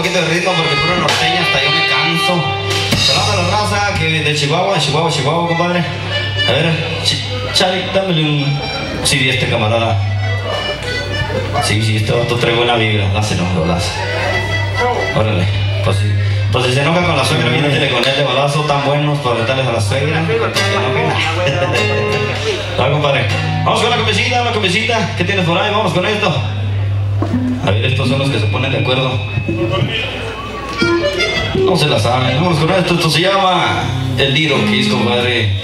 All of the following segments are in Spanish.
poquito de ritmo porque puro norteño hasta yo me canso. Saludos a la raza que de Chihuahua, compadre. A ver, Chari, dámele un CD a este camarada. Sí, este vato trae buena vibra, dáselo, balazo. Órale, pues si se enoja con la suegra, viéndole con él de balazo tan buenos para meterles a la suegra. Va, compadre. Vamos con la comecita. ¿Qué tienes por ahí? Vamos con esto. A ver, estos son los que se ponen de acuerdo. No se la saben. Vamos con esto. Esto se llama El Little Kiss, compadre.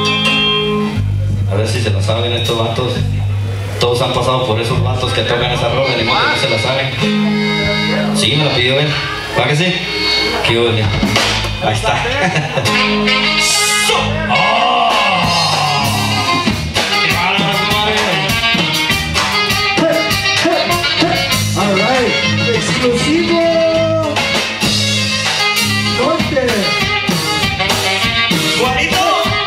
A ver si se la saben estos vatos. Todos han pasado por esos vatos que tocan esa rola, ni modo que no se la saben. Sí, me la pidió él. ¿Va que sí? Qué bueno. Ahí está. ¡Oh! ¡Qué bárbaro, compadre! All right, exclusivo norte. ¡Juanito!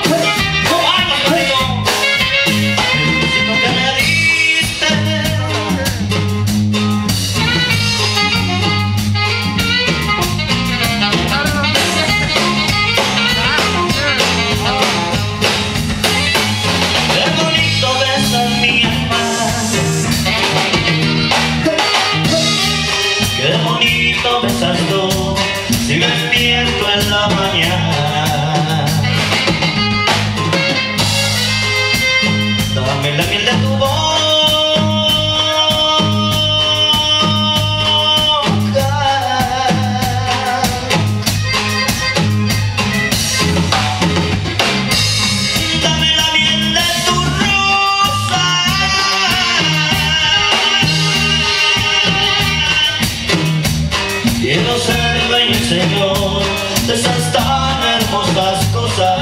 Si me despierto en la mañana, dame la miel de tu boca, dame la miel de tu rosa. Quiero ser dueño y señor de esas tan hermosas cosas.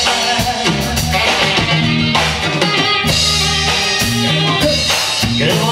Qué bonito